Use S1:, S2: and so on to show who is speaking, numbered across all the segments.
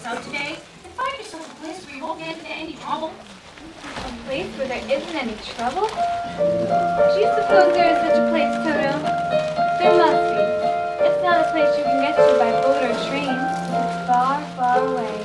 S1: us out today and find yourself a place where you won't get into any trouble.
S2: A place where there isn't any trouble? Do you suppose there is such a place, Toto? There must be. It's not a place you can get to by boat or train. It's far, far away.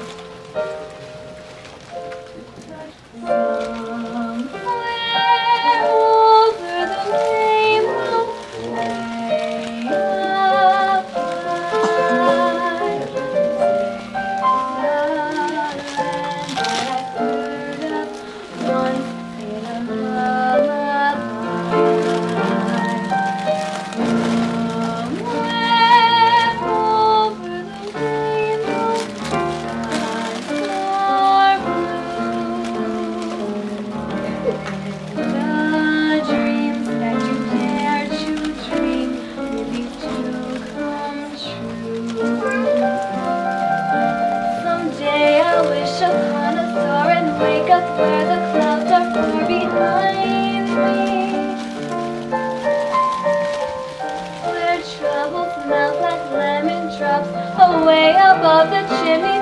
S3: Away above the chimney